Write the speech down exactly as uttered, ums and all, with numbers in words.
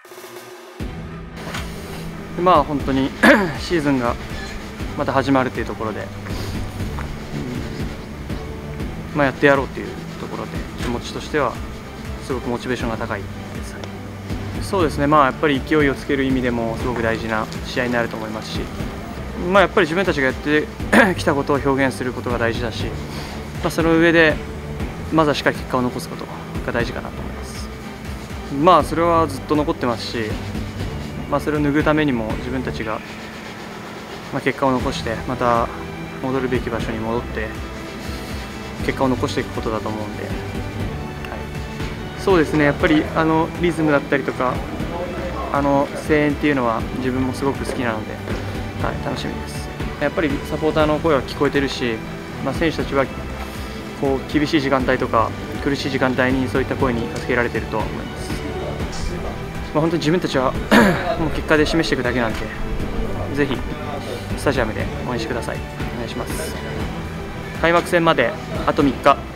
まあ本当にシーズンがまた始まるというところで、うん、まあ、やってやろうというところで気持ちとしてはすごくモチベーションが高いです。はい、そうですね、まあ、やっぱり勢いをつける意味でもすごく大事な試合になると思いますし、まあ、やっぱり自分たちがやってきたことを表現することが大事だし、まあ、その上でまずはしっかり結果を残すことが大事かなと思います。まあそれはずっと残ってますし、まあ、それを拭うためにも自分たちがまあ結果を残してまた戻るべき場所に戻って結果を残していくことだと思うんで、はい、そうですね、やっぱりあのリズムだったりとかあの声援っていうのは自分もすごく好きなので、はい、楽しみです。やっぱりサポーターの声は聞こえてるし、まあ、選手たちはこう厳しい時間帯とか苦しい時間帯にそういった声に助けられているとは思います。まあ、本当に自分たちはもう結果で示していくだけなんで、ぜひスタジアムで応援してください。お願いします。開幕戦まであとみっか。